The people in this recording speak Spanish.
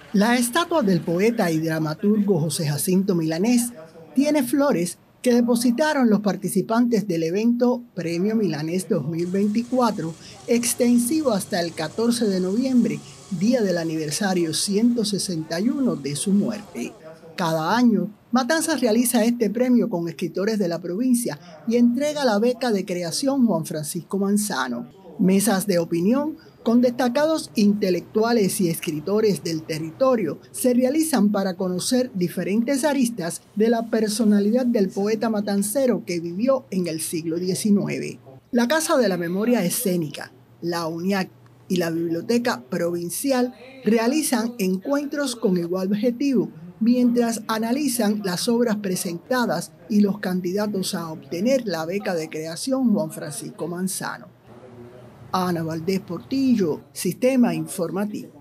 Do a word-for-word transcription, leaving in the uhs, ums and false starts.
La estatua del poeta y dramaturgo José Jacinto Milanés tiene flores que depositaron los participantes del evento Premio Milanés dos mil veinticuatro, extensivo hasta el catorce de noviembre, día del aniversario ciento sesenta y uno de su muerte. Cada año, Matanzas realiza este premio con escritores de la provincia y entrega la beca de creación Juan Francisco Manzano. Mesas de opinión con destacados intelectuales y escritores del territorio se realizan para conocer diferentes aristas de la personalidad del poeta matancero que vivió en el siglo diecinueve. La Casa de la Memoria Escénica, la UNIAC y la Biblioteca Provincial realizan encuentros con igual objetivo, mientras analizan las obras presentadas y los candidatos a obtener la beca de creación Juan Francisco Manzano. Ana Valdés Portillo, Sistema Informativo.